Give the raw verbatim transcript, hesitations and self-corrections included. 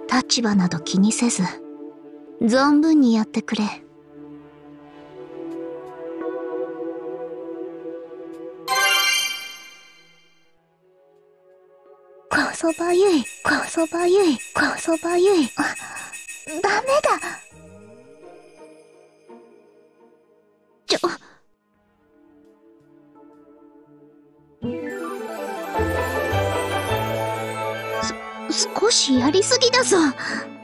立場など気にせず、存分にやってくれ。こそばゆい、こそばゆい、こそばゆい。あ、ダメだ。ちょ、す、少しやりすぎだぞ。